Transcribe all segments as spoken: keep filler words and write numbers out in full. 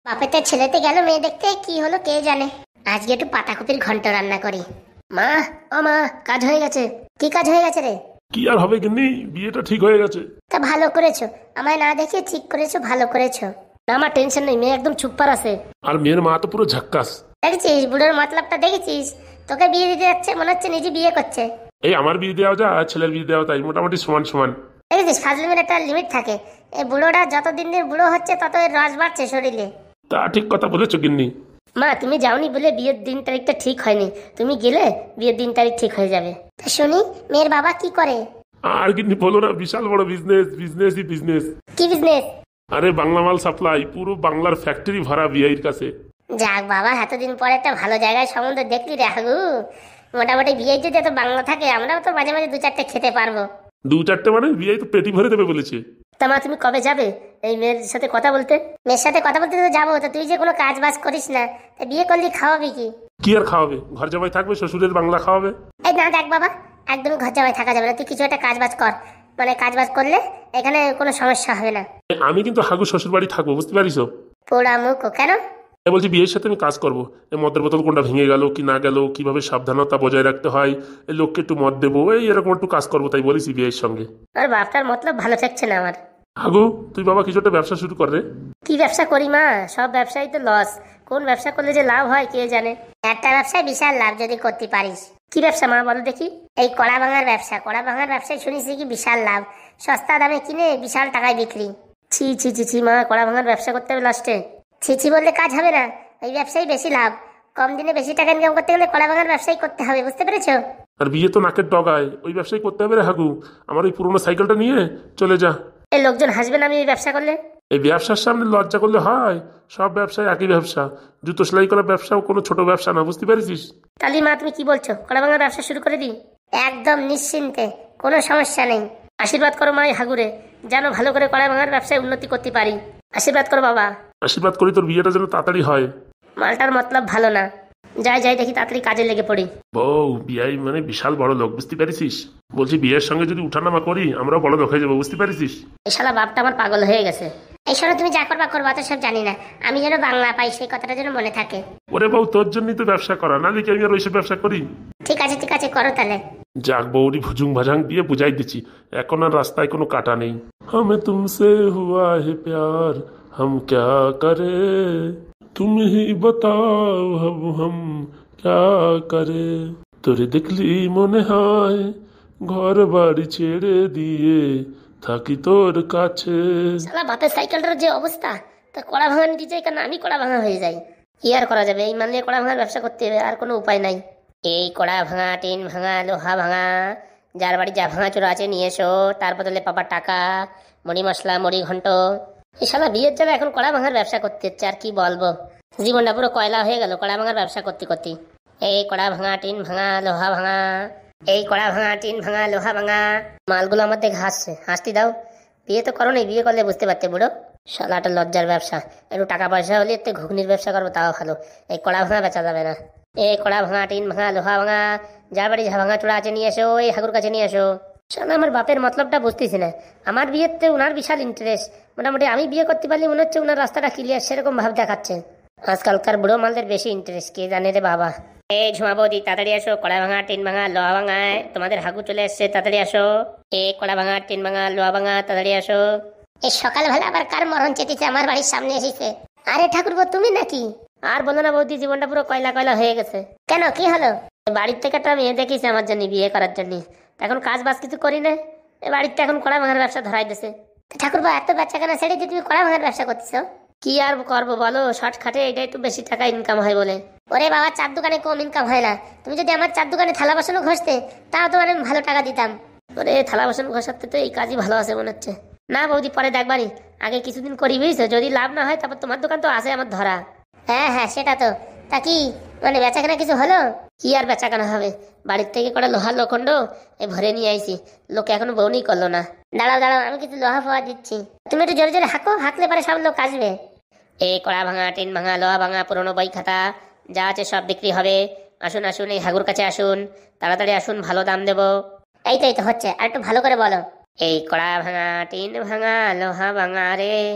বাপেতে ছেলেতে গেল মেয়ে দেখতে, কি হলো কে জানে। আজকে একটু পাতাকপির ঘন্ট রান্না করি। মা, ও মা, কাজ হয়ে গেছে। কি কাজ হয়ে গেছে রে? কি আর হবে গিন্নি, বিয়েটা ঠিক হয়ে গেছে। তা ভালো করেছো, আমায় না দেখে ঠিক করেছো, ভালো করেছো। না আমার টেনশন নেই, মেয়ে একদম চুপ আছে। আর মেয়ের মা তো পুরো ঝাক্কাস। দেখেছিস বুড়োর মতলবটা, দেখেছিস? তোকে বিয়ে দিতে যাচ্ছে, মনে হচ্ছে নিজে বিয়ে করছে। এই আমার বিয়ে দেওয়া যা আর ছেলের বিয়ে দেওয়া তাই মোটামুটি সমান সমান। দেখেছিস, ফাজলিমের একটা লিমিট থাকে। এই বুড়োটা যত দিন দিন বুড়ো হচ্ছে তত এর রস বাড়ছে শরীরে। তা ঠিক কথা বলেছো গিন্নি। মা তুমি যাওনি বলে বিয়ের দিন তারিখটা ঠিক হয়নি, তুমি গেলে বিয়ের দিন তারিখ ঠিক হয়ে যাবে। তা শুনি, মেয়ের বাবা কি করে? আর গিন্নি বলো না, বিশাল বড় বিজনেস, বিজনেসই বিজনেস। কি বিজনেস? আরে বাংলা মাল সাপ্লাই, পুরো বাংলার ফ্যাক্টরি ভরা বিয়ের কাছে। যাক বাবা, এতদিন পরে একটা ভালো জায়গায় সম্বন্ধ দেখলি রে হাগু। মোটামুটি বিয়ে যদি এত বাংলা থাকে, আমরাও তো মাঝে মাঝে দু চারটে খেতে পারবো। দু চারটে মানে বিয়ে তো পেটি ভরে দেবে বলেছে। তা মা তুমি কবে যাবে এই মেয়ের সাথে কথা বলতে? মেয়ের সাথে কথা বলতে তো যাবো, তো তুই যে কোনো কাজ বাজ করিস না, তা বিয়ে করলি খাওয়াবি কি? কি আর খাওয়াবে, ঘর জামাই থাকবে, শ্বশুরের বাংলা খাওয়াবে। এই না দেখ বাবা, একদমই ঘর জামাই থাকা যাবে না, তুই কিছু একটা কাজ বাজ কর। মানে কাজ বাজ করলে এখানে কোনো সমস্যা হবে না। আমি কিন্তু হাগু শ্বশুর বাড়ি থাকবো, বুঝতে পারিস? পোড়া মুখ কেন? বলছি বিয়ের সাথে আমি কাজ করবো। এই মদের বোতল কোনটা ভেঙে গেল কি না গেল, কিভাবে সাবধানতা বজায় রাখতে হয়, এই লোককে একটু মদ দেবো, এই এরকম একটু কাজ করবো, তাই বলেছি বিয়ের সঙ্গে। আর বাপটার মতলব ভালো থাকছে না আমার। হাগু তুই বাবা কিছু একটা ব্যবসা শুরু কর রে। কি ব্যবসা করি মা, সব ব্যবসায় তো লস। কোন ব্যবসা করলে যে লাভ হয় কে জানে। একটা ব্যবসায় বিশাল লাভ যদি করতে পারিস। কি ব্যবসা মা বলো দেখি? এই কড়া ভাঙার ব্যবসা। কড়া ভাঙার ব্যবসায় শুনেছি কি বিশাল লাভ, সস্তা দামে কিনে বিশাল টাকায় বিক্রি। ছি ছি ছি ছি মা, কড়া ভাঙার ব্যবসা করতে হবে লাস্টে? ছি ছি বললে কাজ হবে না, ওই ব্যবসায় বেশি লাভ। কম দিনে বেশি টাকা ইনকাম করতে গেলে কড়া ভাঙার ব্যবসায় করতে হবে, বুঝতে পেরেছো? আর বিয়ে তো নাকের ডগায়, ওই ব্যবসায় করতে হবে রে হাগু। আমার ওই পুরোনো সাইকেলটা নিয়ে চলে যা। এই লোকজন হাসবে না আমি এই ব্যবসা করলে? এই ব্যবসার সামনে লজ্জা করলে হয়? সব ব্যবসায় একই ব্যবসা। জুতো সেলাই করার ব্যবসাও কোনো ছোট ব্যবসা না, বুঝতে পারিস? তালি মা তুমি কি বলছো, কড়া ভাঙার ব্যবসা শুরু করে দিই? একদম নিশ্চিন্তে, কোনো সমস্যা নেই। আশীর্বাদ করো মা এই হাগুরে, যেন ভালো করে কড়া ভাঙার ব্যবসায় উন্নতি করতে পারি। আশীর্বাদ করো বাবা। আশীর্বাদ করি তোর বিয়েটা যেন তাড়াতাড়ি হয়। মালটার মতলব ভালো না। যাই যাই দেখি তাড়াতাড়ি কাজে লেগে পড়ি। বউ বিয়ে মানে বিশাল বড় লোক, বুঝতে পারিস? বলছি বিয়ের সঙ্গে যদি উঠানামা করি আমরাও বড় লোক হয়ে যাবো, বুঝতে পারিস? এই শালা বাপটা আমার পাগল হয়ে গেছে। এই শোনো, তুমি যা করবা করবা তো সব জানি না, আমি যেন বাংলা পাই সেই কথাটা যেন মনে থাকে। ওরে বউ তোর জন্যই তো ব্যবসা করা, না দেখি আমি আর ওইসব ব্যবসা করি। ঠিক আছে ঠিক আছে, করো তাহলে। যাক বউরি ভুজুং ভাজাং দিয়ে বুঝাই দিচ্ছি, এখন আর রাস্তায় কোনো কাটা নেই। হামে তুমসে হুয়া হে প্যার, হাম ক্যা করে, তুম হি বাতাও হাম হাম ক্যা করে। তোরে দেখলি মনে হয় ঘর বাড়ি ছেড়ে দিয়ে থাকি তোর কাছে। শালা বাপের সাইকেলটার যে অবস্থা, তা কড়া ভাঙা নিতে চাই কেন আমি কড়া ভাঙা হয়ে যাই। কি আর করা যাবে, এই মানলে কড়া ভাঙার ব্যবসা করতে হবে, আর কোনো উপায় নাই। এই কড়া ভাঙা, টিন ভাঙা, লোহা ভাঙা, যার বাড়ি যা ভাঙা চোরা আছে নিয়ে এসো, তার বদলে পাবার টাকা, মুড়ি মশলা, মুড়ি ঘন্ট। এই শালা বিয়ের জ্বালা এখন কড়া ভাঙার ব্যবসা করতে হচ্ছে, আর কি বলবো। জীবনটা পুরো কয়লা হয়ে গেল কড়া ভাঙার ব্যবসা করতে করতে। এই কড়া ভাঙা, টিন ভাঙা, লোহা ভাঙা, এই কড়া ভাঙা, টিন ভাঙা, লোহা ভাঙা। মালগুলো আমার দেখে হাসছে, হাসতে দাও। বিয়ে তো করো নাই, বিয়ে করলে বুঝতে পারতে বুড়ো। শালাটা লজ্জার ব্যবসা। একটু টাকা পয়সা হলে একটু ঘুগনির ব্যবসা করবো, তাও ভালো। এই কড়া ভাঙা বেচা যাবে না। এই কড়া ভাঙা, টিন ভাঙা, লোহা ভাঙা, যার বাড়ি যা ভাঙা চোরা আছে নিয়ে এসো, এই হাগুর কাছে নিয়ে এসো। শালা আমার বাপের মতলবটা বুঝতেছি না। আমার বিয়েতে উনার বিশাল ইন্টারেস্ট, মোটামুটি আমি বিয়ে করতে পারলে মনে হচ্ছে উনার রাস্তাটা ক্লিয়ার, সেরকম ভাব দেখাচ্ছে। আজকালকার বুড়ো মালদের বেশি ইন্টারেস্ট, কে জানে রে বাবা। এই ঝুমা বৌদি তাড়াতাড়ি আসো, কড়া ভাঙা, টিন ভাঙা, লোহা ভাঙায় তোমাদের হাগু চলে এসছে, তাড়াতাড়ি আসো। এই কড়া ভাঙা, টিন ভাঙা, লোহা ভাঙা, তাড়াতাড়ি আসো। এই সকালবেলা আবার কার মরণ চেতেছে আমার বাড়ির সামনে এসেছে? আরে ঠাকুরপো তুমি নাকি? আর বলো না বৌদি, জীবনটা পুরো কয়লা কয়লা হয়ে গেছে। কেন কি হলো? বাড়ির থেকে একটা মেয়ে দেখিস আমার জন্য, বিয়ে করার জন্য। এখন কাজ বাজ কিছু করি না, বাড়িতে এখন কড়া ভাঙার ব্যবসা ধরাই দিছে। ঠাকুরপো এত বাচ্চা কেন ছেড়ে দিয়ে তুমি কড়া ভাঙার ব্যবসা করতেছো? কি আর করবো বলো, শর্ট খাটে এটা একটু বেশি টাকা ইনকাম হয় বলে। ওরে বাবা, চার দোকানে কম ইনকাম হয় না। তুমি যদি আমার চার দোকানে থালা বাসনও ঘষতে, তাও তোমার আমি ভালো টাকা দিতাম। ওরে থালা বাসন ঘষাতে তো এই কাজই ভালো আছে মনে হচ্ছে। না বৌদি পরে দেখবানি, আগে কিছুদিন করি বুঝছো, যদি লাভ না হয় তারপর তোমার দোকান তো আছে আমার ধরা। হ্যাঁ হ্যাঁ সেটা তো। তা কি মানে বেচাকেনা কিছু হলো? কি আর বেচাকেনা হবে, বাড়ির থেকে কটা লোহার লোখণ্ড এই ভরে নিয়ে আইছি, লোকে এখনো বউনি করলো না। দাঁড়াও দাঁড়াও, আমি কিছু লোহা ফোয়া দিচ্ছি, তুমি একটু জোরে জোরে হাঁকো, হাঁকলে পরে সব লোক আসবে। এই কড়া ভাঙা, টিন ভাঙা, লোহা ভাঙা, পুরোনো বই খাতা যা আছে সব বিক্রি হবে। আসুন আসুন, এই হাগুর কাছে আসুন, তাড়াতাড়ি আসুন, ভালো দাম দেবো। এই তো এই তো হচ্ছে, আর একটু ভালো করে বলো। এই কড়া ভাঙা, টিন ভাঙা, লোহা ভাঙা রে,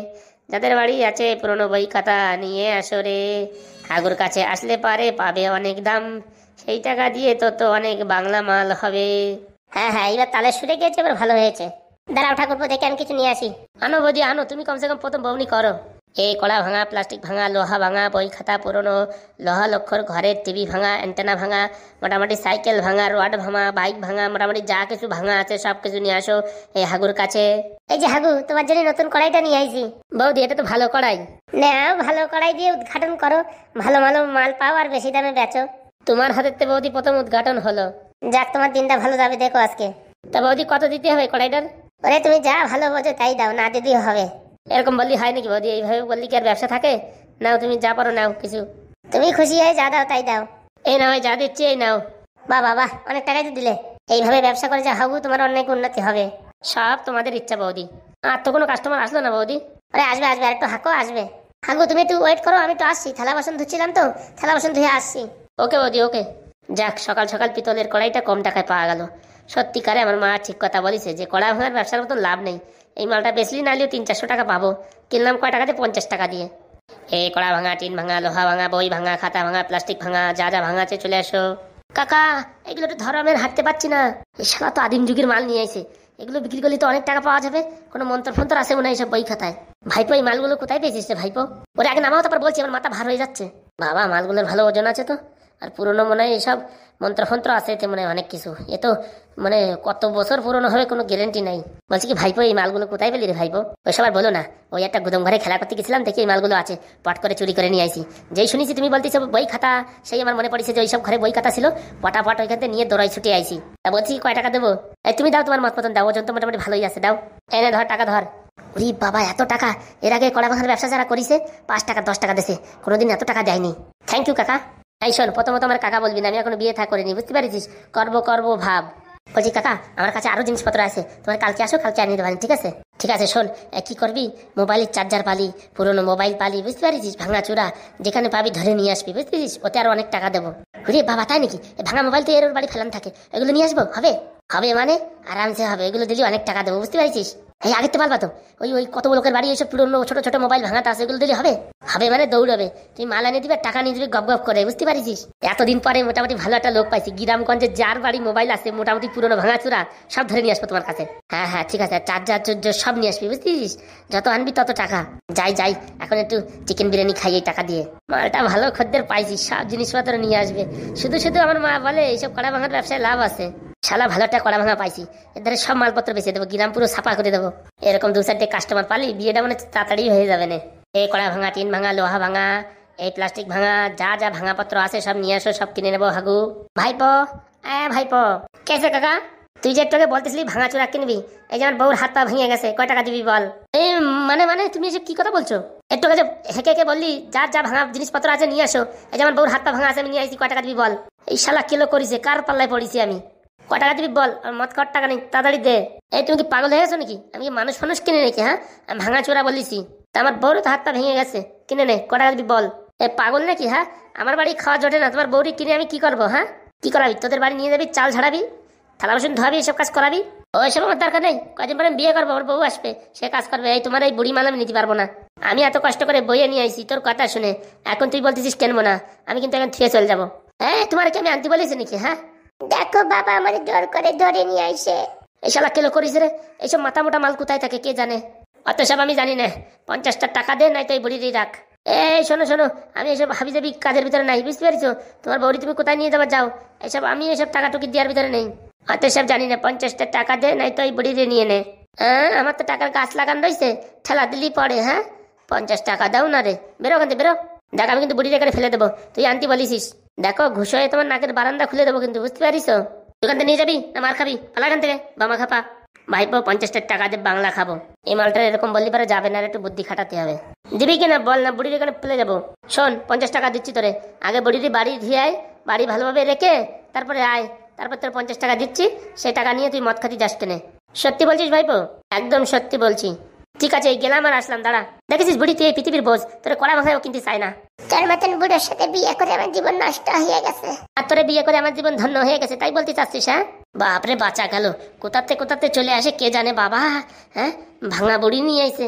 যাদের বাড়ি আছে পুরনো বই খাতা নিয়ে আসো রে, হাগুর কাছে আসলে পারে পাবে অনেক দাম, সেই টাকা দিয়ে তো তো অনেক বাংলা মাল হবে। হ্যাঁ হ্যাঁ, এবার তালে সুরে গেছে, এবার ভালো হয়েছে। দাঁড়াও ঠাকুরপো, দেখে আমি কিছু নিয়ে আসি। আনো বৌদি আনো, তুমি কমসে কম প্রথম বউনি করো। এই কড়া ভাঙা, প্লাস্টিক ভাঙা, লোহা ভাঙা, বই খাতা পুরনো, লোহা লক্ষর ঘরের টিভি ভাঙা, অ্যান্টেনা ভাঙা, মোটামুটি সাইকেল ভাঙা, রড ভাঙা, বাইক ভাঙা, মোটামুটি যা কিছু ভাঙা আছে সব কিছু নিয়ে আসো এই হাগুর কাছে। এই যে হাগু, তোমার জন্য নতুন কড়াইটা নিয়ে আইছি। বৌদি এটা তো ভালো কড়াই। নাও, ভালো কড়াই দিয়ে উদ্ঘাটন করো, ভালো ভালো মাল পাও আর বেশি দামে বেচো। তোমার হাতের তে বৌদি প্রথম উদ্ঘাটন হলো। যাক, তোমার দিনটা ভালো যাবে দেখো আজকে। তা বৌদি কত দিতে হবে কড়াইটার? ওরে তুমি যা ভালো বোঝো তাই দাও, না দিদিও হবে। এরকম বললি হয় নাকি বৌদি? এইভাবে বললি কি আর ব্যবসা থাকে? নাও, তুমি যা পারো নাও কিছু। তুমি খুশি হয়ে যা দাও তাই দাও। এই নাও, যা দিচ্ছি এই নাও। বাহ বাহ বাহ, অনেক টাকাই তো দিলে। এইভাবে ব্যবসা করে যা হাগু, তোমার অনেক উন্নতি হবে। সব তোমাদের ইচ্ছা বৌদি। আর তো কোনো কাস্টমার আসলো না বৌদি? আরে আসবে আসবে, আর একটু হাঁকো আসবে। হাগু তুমি একটু ওয়েট করো, আমি তো আসছি, থালা বাসন ধুচ্ছিলাম তো, থালা বাসন ধুয়ে আসছি। ওকে বৌদি ওকে। যাক, সকাল সকাল পিতলের কড়াইটা কম টাকায় পাওয়া গেল। সত্যিকারে আমার মা ঠিক কথা বলেছে যে কড়া ভাঙার ব্যবসার মতো লাভ নেই। এই মালটা বেশি নাহলেও তিন চারশো টাকা পাবো, কিনলাম কয় টাকাতে? পঞ্চাশ টাকা দিয়ে। এই কড়া ভাঙা, টিন ভাঙা, লোহা ভাঙা, বই ভাঙা, খাতা ভাঙা, প্লাস্টিক ভাঙা, যা যা ভাঙা আছে চলে আসো। কাকা, এগুলো তো ধরো, আমি আর হাঁটতে পারছি না। এই শালা তো আদিম যুগের মাল নিয়ে আইছে, এগুলো বিক্রি করলে তো অনেক টাকা পাওয়া যাবে। কোনো মন্ত্র ফন্তর আছে মনে হয় এইসব বই খাতায়। ভাইপো, এই মালগুলো কোথায় পেয়েছিস রে ভাইপো? ওরে আগে নামাও, তারপর বলছি, আমার মাথা ভার হয়ে যাচ্ছে। বাবা, মালগুলোর ভালো ওজন আছে তো, আর পুরনো মনে হয় এইসব মন্ত্রফন্ত্র আছে এতে মনে হয় অনেক কিছু। এ তো মানে কত বছর পুরনো হবে কোনো গ্যারেন্টি নাই। বলছি কি ভাইপো, এই মালগুলো কোথায় পেলি রে ভাইপো? ওই সবার বলো না, ওই একটা গুদম ঘরে খেলা করতে গেছিলাম, দেখি এই মালগুলো আছে, পট করে চুরি করে নিয়ে আইছি। যেই শুনেছি তুমি বলতেছো বই খাতা, সেই আমার মনে পড়েছে যে ওইসব ঘরে বই খাতা ছিল, পটাপট ওইখান থেকে নিয়ে দৌড়াই ছুটে আইছি। তা বলছি কয় টাকা দেবো? এই তুমি দাও, তোমার মত মতন দাও, ওজন তো মোটামুটি ভালোই আছে, দাও। এনে ধর, টাকা ধর। ওরে বাবা, এত টাকা! এর আগে কড়া ভাঙার ব্যবসা যারা করিছে পাঁচ টাকা দশ টাকা দেশে কোনোদিন এত টাকা দেয়নি। থ্যাংক ইউ কাকা। এই শোন, প্রথমত আমার কাকা বলবি না, আমি এখনো বিয়ে থা করিনি, বুঝতে পারিস? করবো করবো ভাব। বলছি কাকা, আমার কাছে আরো জিনিসপত্র আছে, তোমার কালকে আসো, কালকে আনিয়ে দেবেন, ঠিক আছে? ঠিক আছে, শোন, কি করবি, মোবাইলের চার্জার পালি, পুরোনো মোবাইল পালি, বুঝতে পারিস? ভাঙা চূড়া যেখানে পাবি ধরে নিয়ে আসবি, বুঝতে পারিস? ওতে আরো অনেক টাকা দেবো। রে বাবা, তাই নাকি? ভাঙা মোবাইল তো এর ওর বাড়ি ফেলান থাকে, এগুলো নিয়ে আসবো? হবে হবে মানে আরামসে হবে, এগুলো দিলে অনেক টাকা দেবো, বুঝতে পারিস? এই আগের তো পারবা তো, ওই ওই কত লোকের বাড়ি এইসব পুরোনো ছোট ছোট মোবাইল ভাঙাতে আছে, এগুলো দিলে হবে। হবে মানে দৌড়াবে, তুই মাল এনে দিবে, টাকা নিয়ে দিবি গপ গপ করে, বুঝতে পারিস? এতদিন পরে মোটামুটি ভালো একটা লোক পাইছি, গ্রামগঞ্জে যার বাড়ি মোবাইল আছে মোটামুটি পুরোনো ভাঙা চূড়া সব ধরে নিয়ে আসবো তোমার কাছে। হ্যাঁ হ্যাঁ ঠিক আছে, চার্জার চার্জার সব নিয়ে আসবি, বুঝতিস? যত আনবি তত টাকা। যাই যাই, এখন একটু চিকেন বিরিয়ানি খাই এই টাকা দিয়ে। মালটা ভালো খদ্দের পাইছি, সব জিনিসপত্র নিয়ে আসবে। শুধু শুধু আমার মা বলে এইসব কড়া ভাঙার ব্যবসায় লাভ আছে। শালা ভালো একটা কড়া ভাঙা পাইছি, এদের সব মালপত্র বেঁচে দেবো, গ্রাম পুরো সাফা করে দেবো। এরকম দু চারটে কাস্টমার পালি বিয়েটা মানে তাড়াতাড়ি হয়ে যাবে না। এই কড়া ভাঙা, টিন ভাঙা, লোহা ভাঙা, এই প্লাস্টিক ভাঙা, যা যা ভাঙা পত্র আছে সব নিয়ে আসো, সব কিনে নেবো হাগু। ভাইপো, হ্যাঁ ভাইপো। কেসে কাকা? তুই যে একটু বলতেছিলি ভাঙা চূড়া কিনবি, এই যে আমার বউর হাত পা ভেঙে গেছে, কয় টাকা দিবি বল? এই মানে মানে তুমি এসব কি কথা বলছো? একটু কাছে হেঁকে হেঁকে বললি যার যা ভাঙা জিনিসপত্র আছে নিয়ে আসো, এই যে আমার বউর হাত পা ভাঙা আছে আমি নিয়ে আসছি, কয় টাকা দিবি বল? এই শালা কিলো করিছে, কার পাল্লায় পড়েছি আমি? কয় টাকা দিবি বল? মত কর টাকা নেই, তাড়াতাড়ি দে। এই তুমি কি পাগল হয়ে গেছো নাকি? আমি কি মানুষ ফানুষ কিনে নাকি? হ্যাঁ, আমি ভাঙা চূড়া বলিছি, তা আমার বউরও তো হাত পা ভেঙে গেছে, কিনে নে, কয় টাকা দিবি বল? এই পাগল নাকি? হ্যাঁ, আমার বাড়ি খাওয়া জোটে না, তোমার বউরি কিনে আমি কি করবো? হ্যাঁ, কি করাবি? তোদের বাড়ি নিয়ে যাবি, চাল ঝাড়াবি, থালা বাসন ধোয়াবি, এসব কাজ করাবি? ওইসব আমার দরকার নেই, কদিন পরে বিয়ে করবো, আমার বউ আসবে, সে কাজ করবে। এই তোমার এই বুড়ি মাল আমি নিতে পারবো না, আমি এত কষ্ট করে বইয়ে নিয়ে আইছি তোর কথা শুনে, এখন তুই বলতেছিস কেনবো না? আমি কিন্তু এখন থুয়ে চলে যাবো। হ্যাঁ, তোমার কি আমি আনতে বলেছি নাকি? হ্যাঁ, দেখো বাবা আমার জোর করে ধরে নিয়ে আইসে। এই শালা কেলো করিস রে, এইসব মাথা মোটা মাল কোথায় থাকে কে জানে? অত সব আমি জানি না, পঞ্চাশটা টাকা দে, নাই তো এই বুড়ি রাখ। এই শোনো শোনো, আমি এসব হাবি যাবি কাজের ভিতরে নাই, বুঝতে পারছো? তোমার বউরি তুমি কোথায় নিয়ে যাবার যাও, এইসব আমি এসব টাকা টুকি দেওয়ার ভিতরে নেই, অত সব জানি না। পঞ্চাশটা টাকা দে, নাই তো এই বুড়ি নিয়ে নে। হ্যাঁ, আমার তো টাকার গাছ লাগান রয়েছে, ঠেলা দিলি পড়ে। হ্যাঁ, পঞ্চাশ টাকা দাও না রে, বেরো ওখান থেকে বেরো। দেখ, আমি কিন্তু বুড়ির এখানে ফেলে দেবো, তুই আনতে বলিস। দেখো, ঘুষ হয়ে তোমার নাকের বারান্দা খুলে দেবো কিন্তু, বুঝতে পারিস? দোকান থেকে নিয়ে যাবি না মার খাবি? পালা এখান থেকে, বামা খাপা। ভাইপো, পঞ্চাশটা টাকা দিয়ে বাংলা খাবো। এই মালটা এরকম বললি পারে যাবে না, একটু বুদ্ধি খাটাতে হবে। দিবি কিনা বল না, বুড়ির এখানে ফেলে যাবো। শোন, পঞ্চাশ টাকা দিচ্ছি তোরে, আগে বুড়ির বাড়ি ধুয়ে আয়, বাড়ি ভালোভাবে রেখে তারপরে আয়, তারপর তোর পঞ্চাশ টাকা দিচ্ছি, সেই টাকা নিয়ে তুই মদ খাতি যাস কেনে। সত্যি বলছিস ভাইপো? একদম সত্যি বলছি। ঠিক আছে, গেলাম আর আসলাম, দাঁড়া। দেখেছিস বুড়ি, তুই এই পৃথিবীর বোঝ, তোর কড়া ভাঙায়ও কিন্তু চাই না। তোর মতন বুড়োর সাথে বিয়ে করে আমার জীবন নষ্ট হয়ে গেছে, আর তোরে বিয়ে করে আমার জীবন ধন্য হয়ে গেছে, তাই বলতে চাচ্ছিস? হ্যাঁ, বাপরে বাঁচা গেল, কোথাতে কোথাতে চলে আসে কে জানে বাবা। হ্যাঁ, ভাঙা বুড়ি নিয়ে আইছে।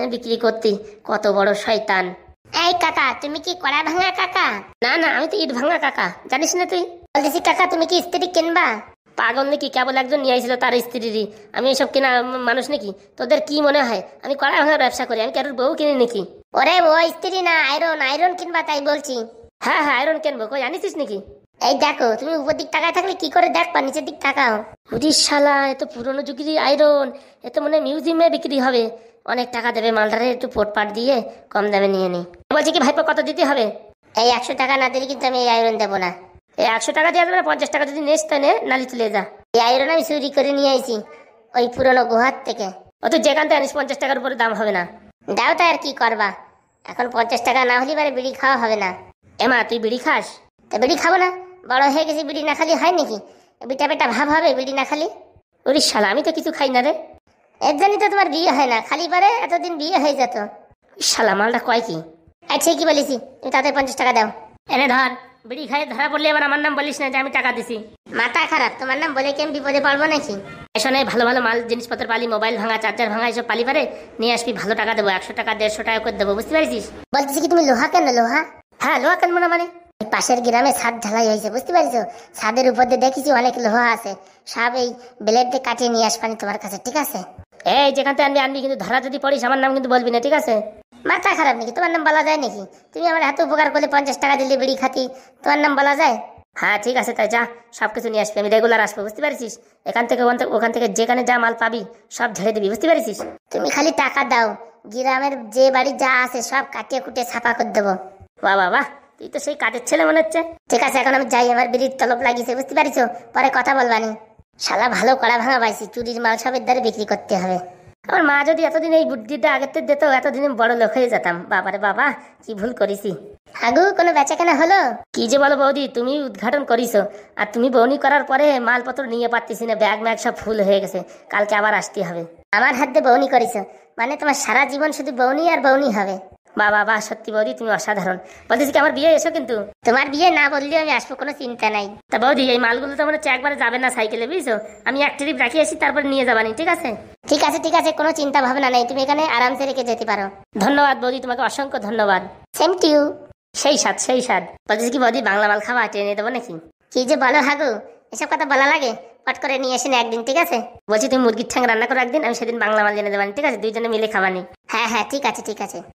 বিক্রি করতি, কত বড় শয়তান। এই কাকা, তুমি কি কড়া ভাঙা কাকা? না না, আমি তো ইট ভাঙা কাকা, জানিস না তুই? বলতেছি কাকা, তুমি কি স্ত্রী কিনবা? পাগল নাকি? কেবল একজন নিয়ে আইছিল তার স্ত্রীরই। আমি এসব কেনা মানুষ নাকি? তোদের কি মনে হয় আমি কড়া ভাঙার ব্যবসা করি? আমি কারোর বউ কিনি নাকি? ওরে ও স্ত্রী না, আয়রন আয়রন কিনবা তাই বলছি। হ্যাঁ হ্যাঁ, আয়রন কিনবো। কই আনিস নাকি? এই দেখো, তুমি উপর দিক তাকায় থাকলে কি করে দেখবা, নিচের দিক তাকাও। উদিস শালা, এত পুরনো যুগেরই আয়রন, এত মনে মিউজিয়ামে বিক্রি হবে। অনেক টাকা দেবে মালটারে, একটু পোটপাট দিয়ে কম দামে নিয়ে নি। বলছি কি ভাইপো, কত দিতে হবে? এই একশো টাকা না দিলে কিন্তু আমি এই আয়রন দেবো না। এই একশো টাকা দিয়ে দেবে না, পঞ্চাশ টাকা যদি নেস তাই নে, নালি তুলে যা। এই আয়রন আমি চুরি করে নিয়ে আইছি ওই পুরনো গুহার থেকে। ও তুই যেখান থেকে আনিস পঞ্চাশ টাকার উপরে দাম হবে না। দাও তো, আর কি করবা, এখন পঞ্চাশ টাকা না হলে এবারে বিড়ি খাওয়া হবে না। এমা, তুই বিড়ি খাস? তা বিড়ি খাবো না, বড় হয়ে গেছি, বিড়ি না খালি হয় নাকি? বিটা বেটা ভাব হবে বিড়ি না খালি? ওরে শালা, আমি তো কিছু খাই না রে। এর জন্যই তো তোমার বিয়ে হয় না, খালি পারে এতদিন বিয়ে হয়ে যেত। শালা মালটা কয় কি? আচ্ছা কি বলেছি, তুমি তাদের পঞ্চাশ টাকা দাও। এনে ধর, বিড়ি খাই ধরা পড়লে এবার আমার নাম বলিস না যে আমি টাকা দিছি। মাথা খারাপ, তোমার নাম বলে কি আমি বিপদে পড়বো নাকি? এসনে ভালো ভালো মাল জিনিসপত্র পালি, মোবাইল ভাঙা, চার্জার ভাঙা, এসব পালি পারে নিয়ে আসবি, ভালো টাকা দেবো, একশো টাকা দেড়শো টাকা করে দেবো, বুঝতে পারছিস? বলতেছি কি তুমি লোহা কেন? লোহা? হ্যাঁ লোহা কেন না মানে, পাশের গ্রামে ছাদ ঢালাই হয়েছে, বুঝতে পারছো? ছাদের উপর দিয়ে দেখেছি অনেক লোহা আছে, সব এই ব্লেড দিয়ে কাটিয়ে নিয়ে আসবানি তোমার কাছে, ঠিক আছে? এই যেখান থেকে আনবি আনবি, কিন্তু ধরা যদি পড়িস আমার নাম কিন্তু বলবি না, ঠিক আছে? মাথা খারাপ নাকি? তোমার নাম বলা যায় নাকি? তুমি আমার এত উপকার করলে, পঞ্চাশ টাকা দিলে বিড়ি খাতি, তোমার নাম বলা যায়? হ্যাঁ ঠিক আছে, তাই যা, সবকিছু নিয়ে আসবি, আমি রেগুলার আসবো, বুঝতে পারছিস? এখান থেকে ওখান থেকে যেখানে যা মাল পাবি সব ঝেড়ে দিবি, বুঝতে পারছিস? তুমি খালি টাকা দাও, গ্রামের যে বাড়ি যা আছে সব কাটিয়ে কুটিয়ে ছাপা করে দেবো। বাহ বাবা, তুই তো সেই কাজের ছেলে মনে হচ্ছে। ঠিক আছে, এখন আমি যাই, আমার বিড়ির তলব লাগিয়েছে, বুঝতে পারিছো? পরে কথা বলবানি। শালা ভালো কড়া ভাঙা পাইছি, চুরির মাল সবের দ্বারা বিক্রি করতে হবে। আমার মা যদি এতদিন এই বুদ্ধিটা আগের থেকে দিত, এতদিনে বড় লোক হয়ে যেতাম। বাবারে বাবা, কি ভুল করেছি। আগু কোনো বেচাকেনা হলো? কি যে বলো বৌদি, তুমি উদ্ঘাটন করিছো, আর তুমি বউনি করার পরে মালপত্র নিয়ে পারতেছি না, ব্যাগ ম্যাগ সব ফুল হয়ে গেছে, কালকে আবার আসতে হবে। আমার হাত দিয়ে বউনি করিছো মানে তোমার সারা জীবন শুধু বউনি আর বউনি হবে? বাবা বাহ, সত্যি বৌদি তুমি অসাধারণ। বলতেছি কি আমার বিয়ে এসো কিন্তু। তোমার বিয়ে না বললেও আমি আসবো, কোনো চিন্তা নাই। তা বৌদি, এই মালগুলো তো মনে হচ্ছে একবারে যাবে না সাইকেলে, বুঝছো? আমি এক ট্রিপ রাখি আসি, তারপর নিয়ে যাবানি, ঠিক আছে? ঠিক আছে ঠিক আছে, কোনো চিন্তা ভাবনা নেই, তুমি এখানে আরামসে রেখে যেতে পারো। ধন্যবাদ বৌদি, তোমাকে অসংখ্য ধন্যবাদ। Same to you. সেই স্বাদ সেই স্বাদ। বলতেছি কি বৌদি, বাংলা মাল খাওয়া টেনে দেবো নাকি? কি যে বলো হাগু, এসব কথা বলা লাগে? পট করে নিয়ে আসেন একদিন, ঠিক আছে? বলছি তুমি মুরগির ঠ্যাং রান্না করো একদিন, আমি সেদিন বাংলা মাল জেনে দেবানি, ঠিক আছে? দুইজনে মিলে খাবানি। হ্যাঁ হ্যাঁ ঠিক আছে ঠিক আছে।